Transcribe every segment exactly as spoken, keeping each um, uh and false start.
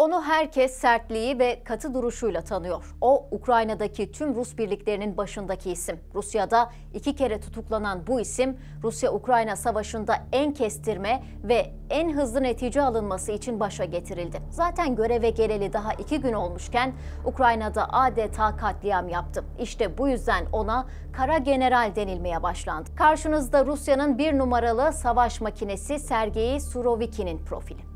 Onu herkes sertliği ve katı duruşuyla tanıyor. O, Ukrayna'daki tüm Rus birliklerinin başındaki isim. Rusya'da iki kere tutuklanan bu isim, Rusya-Ukrayna savaşında en kestirme ve en hızlı netice alınması için başa getirildi. Zaten göreve geleli daha iki gün olmuşken Ukrayna'da adeta katliam yaptı. İşte bu yüzden ona Kara General denilmeye başlandı. Karşınızda Rusya'nın bir numaralı savaş makinesi Sergey Surovikin'in profili.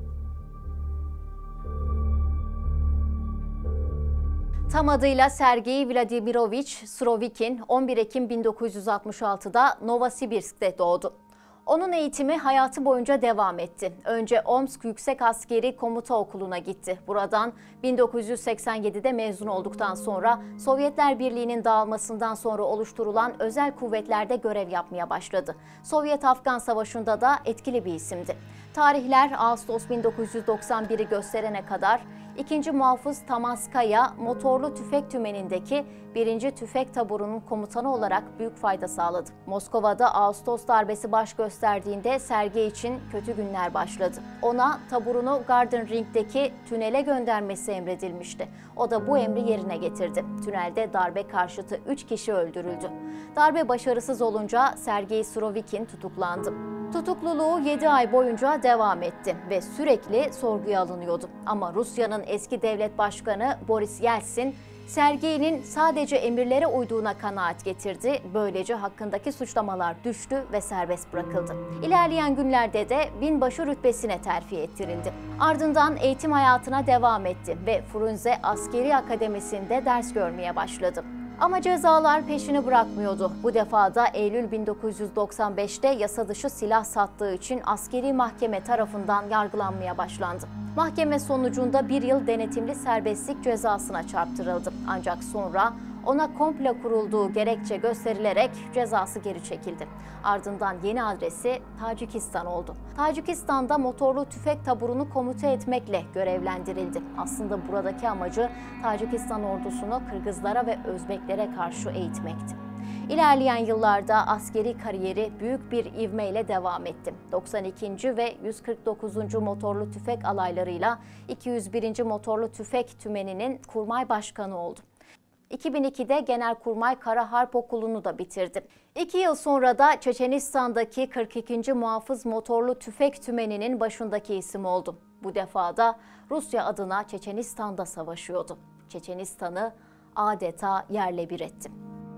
Tam adıyla Sergey Vladimirovich Surovikin on bir Ekim bin dokuz yüz altmış altıda Novosibirsk'te doğdu. Onun eğitimi hayatı boyunca devam etti. Önce Omsk Yüksek Askeri Komuta Okulu'na gitti. Buradan bin dokuz yüz seksen yedide mezun olduktan sonra Sovyetler Birliği'nin dağılmasından sonra oluşturulan özel kuvvetlerde görev yapmaya başladı. Sovyet-Afgan Savaşı'nda da etkili bir isimdi. Tarihler Ağustos bin dokuz yüz doksan biri gösterene kadar ikinci. Muhafız Tamanskaya motorlu tüfek tümenindeki birinci. Tüfek Taburu'nun komutanı olarak büyük fayda sağladı. Moskova'da Ağustos darbesi baş gösterdiğinde Sergey için kötü günler başladı. Ona taburunu Garden Ring'deki tünele göndermesi emredilmişti. O da bu emri yerine getirdi. Tünelde darbe karşıtı üç kişi öldürüldü. Darbe başarısız olunca Sergey Surovikin tutuklandı. Tutukluluğu yedi ay boyunca devam etti ve sürekli sorguya alınıyordu. Ama Rusya'nın eski devlet başkanı Boris Yeltsin, Sergey'nin sadece emirlere uyduğuna kanaat getirdi. Böylece hakkındaki suçlamalar düştü ve serbest bırakıldı. İlerleyen günlerde de binbaşı rütbesine terfi ettirildi. Ardından eğitim hayatına devam etti ve Frunze Askeri Akademisi'nde ders görmeye başladı. Ama cezalar peşini bırakmıyordu. Bu defa da Eylül bin dokuz yüz doksan beşte yasa dışı silah sattığı için askeri mahkeme tarafından yargılanmaya başlandı. Mahkeme sonucunda bir yıl denetimli serbestlik cezasına çarptırıldı. Ancak sonra ona komplo kurulduğu gerekçe gösterilerek cezası geri çekildi. Ardından yeni adresi Tacikistan oldu. Tacikistan'da motorlu tüfek taburunu komuta etmekle görevlendirildi. Aslında buradaki amacı Tacikistan ordusunu Kırgızlara ve Özbeklere karşı eğitmekti. İlerleyen yıllarda askeri kariyeri büyük bir ivmeyle devam etti. doksan ikinci ve yüz kırk dokuzuncu motorlu tüfek alaylarıyla iki yüz birinci motorlu tüfek tümeninin kurmay başkanı oldu. iki bin ikide Genelkurmay Kara Harp Okulu'nu da bitirdi. İki yıl sonra da Çeçenistan'daki kırk ikinci Muhafız Motorlu Tüfek Tümeni'nin başındaki isim oldu. Bu defa da Rusya adına Çeçenistan'da savaşıyordu. Çeçenistan'ı adeta yerle bir etti.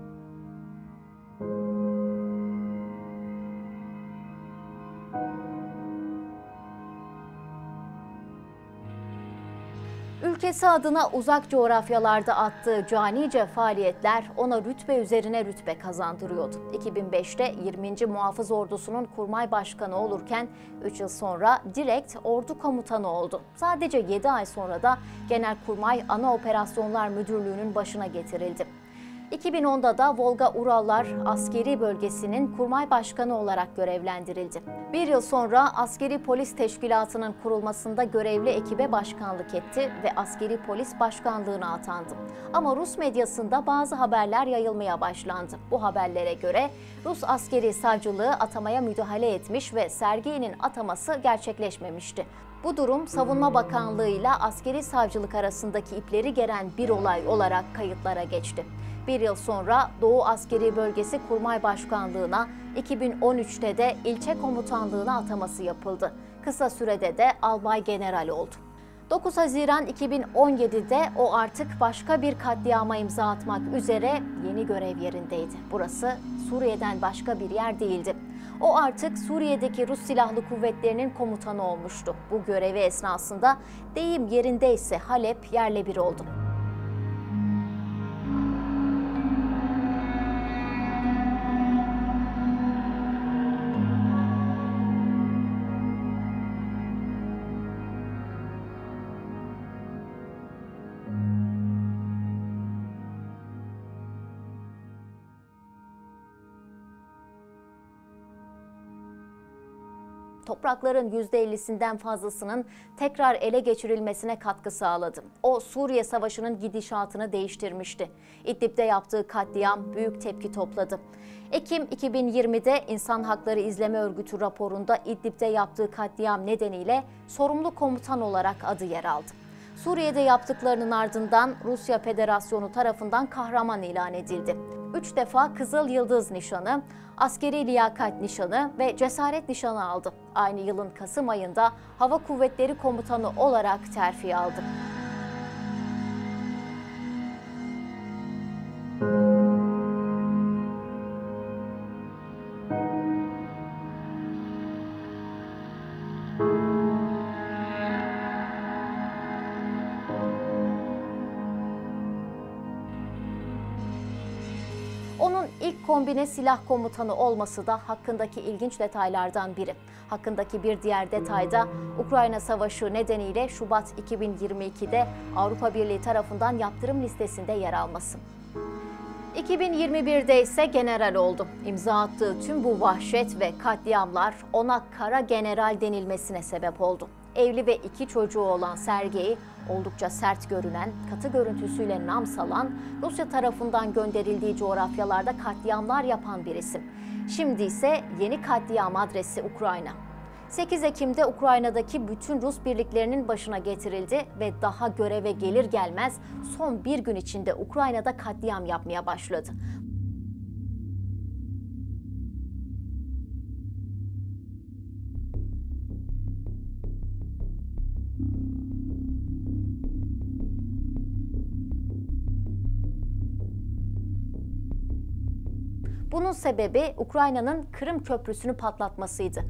Ülkesi adına uzak coğrafyalarda attığı canice faaliyetler ona rütbe üzerine rütbe kazandırıyordu. iki bin beşte yirminci Muhafız Ordusu'nun kurmay başkanı olurken üç yıl sonra direkt ordu komutanı oldu. Sadece yedi ay sonra da Genelkurmay Ana Operasyonlar Müdürlüğü'nün başına getirildi. iki bin onda da Volga-Urallar Askeri Bölgesi'nin kurmay başkanı olarak görevlendirildi. Bir yıl sonra Askeri Polis Teşkilatı'nın kurulmasında görevli ekibe başkanlık etti ve Askeri Polis Başkanlığı'na atandı. Ama Rus medyasında bazı haberler yayılmaya başlandı. Bu haberlere göre Rus askeri savcılığı atamaya müdahale etmiş ve Sergey'nin ataması gerçekleşmemişti. Bu durum Savunma Bakanlığı ile askeri savcılık arasındaki ipleri geren bir olay olarak kayıtlara geçti. Bir yıl sonra Doğu Askeri Bölgesi Kurmay Başkanlığı'na, iki bin on üçte de ilçe komutanlığına ataması yapıldı. Kısa sürede de albay general oldu. dokuz Haziran iki bin on yedide o artık başka bir katliama imza atmak üzere yeni görev yerindeydi. Burası Suriye'den başka bir yer değildi. O artık Suriye'deki Rus Silahlı Kuvvetleri'nin komutanı olmuştu. Bu görevi esnasında deyim yerindeyse Halep yerle bir oldu. Toprakların yüzde ellisinden fazlasının tekrar ele geçirilmesine katkı sağladı. O Suriye Savaşı'nın gidişatını değiştirmişti. İdlib'de yaptığı katliam büyük tepki topladı. Ekim iki bin yirmide İnsan Hakları İzleme Örgütü raporunda İdlib'de yaptığı katliam nedeniyle sorumlu komutan olarak adı yer aldı. Suriye'de yaptıklarının ardından Rusya Federasyonu tarafından kahraman ilan edildi. Üç defa Kızıl Yıldız Nişanı, Askeri Liyakat Nişanı ve Cesaret Nişanı aldı. Aynı yılın Kasım ayında Hava Kuvvetleri Komutanı olarak terfi aldı. Onun ilk kombine silah komutanı olması da hakkındaki ilginç detaylardan biri. Hakkındaki bir diğer detay da Ukrayna Savaşı nedeniyle Şubat iki bin yirmi iki'de Avrupa Birliği tarafından yaptırım listesinde yer alması. iki bin yirmi bir'de ise general oldu. İmza attığı tüm bu vahşet ve katliamlar ona Kara General denilmesine sebep oldu. Evli ve iki çocuğu olan Sergey, oldukça sert görünen, katı görüntüsüyle nam salan, Rusya tarafından gönderildiği coğrafyalarda katliamlar yapan bir isim. Şimdi ise yeni katliam adresi Ukrayna. sekiz Ekim'de Ukrayna'daki bütün Rus birliklerinin başına getirildi ve daha göreve gelir gelmez son bir gün içinde Ukrayna'da katliam yapmaya başladı. Bunun sebebi Ukrayna'nın Kırım Köprüsü'nü patlatmasıydı.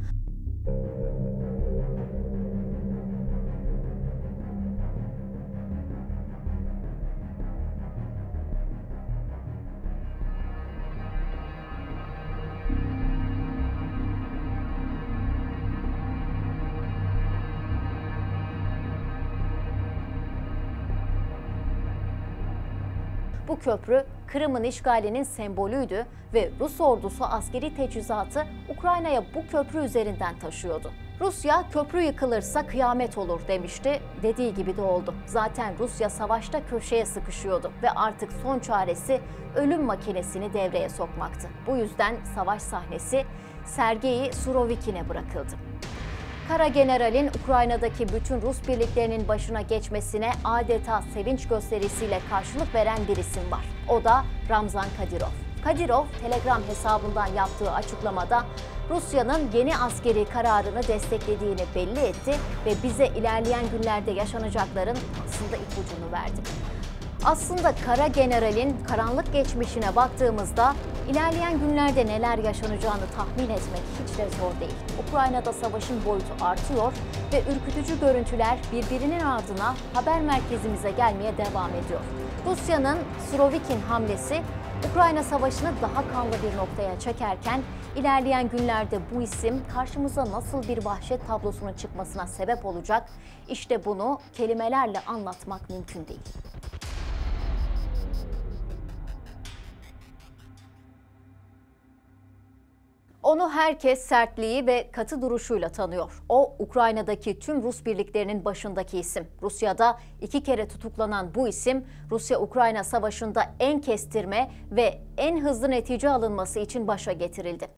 Bu köprü Kırım'ın işgalinin sembolüydü ve Rus ordusu askeri teçhizatı Ukrayna'ya bu köprü üzerinden taşıyordu. Rusya köprü yıkılırsa kıyamet olur demişti. Dediği gibi de oldu. Zaten Rusya savaşta köşeye sıkışıyordu ve artık son çaresi ölüm makinesini devreye sokmaktı. Bu yüzden savaş sahnesi Sergey Surovikin'e bırakıldı. Kara General'in Ukrayna'daki bütün Rus birliklerinin başına geçmesine adeta sevinç gösterisiyle karşılık veren bir isim var. O da Ramzan Kadyrov. Kadyrov, Telegram hesabından yaptığı açıklamada Rusya'nın yeni askeri kararını desteklediğini belli etti ve bize ilerleyen günlerde yaşanacakların aslında ipucunu verdi. Aslında Kara General'in karanlık geçmişine baktığımızda ilerleyen günlerde neler yaşanacağını tahmin etmek hiç de zor değil. Ukrayna'da savaşın boyutu artıyor ve ürkütücü görüntüler birbirinin ardına haber merkezimize gelmeye devam ediyor. Rusya'nın Surovikin hamlesi Ukrayna Savaşı'nı daha kanlı bir noktaya çekerken ilerleyen günlerde bu isim karşımıza nasıl bir vahşet tablosunun çıkmasına sebep olacak? İşte bunu kelimelerle anlatmak mümkün değil. Onu herkes sertliği ve katı duruşuyla tanıyor. O, Ukrayna'daki tüm Rus birliklerinin başındaki isim. Rusya'da iki kere tutuklanan bu isim, Rusya-Ukrayna Savaşı'nda en kestirme ve en hızlı netice alınması için başa getirildi.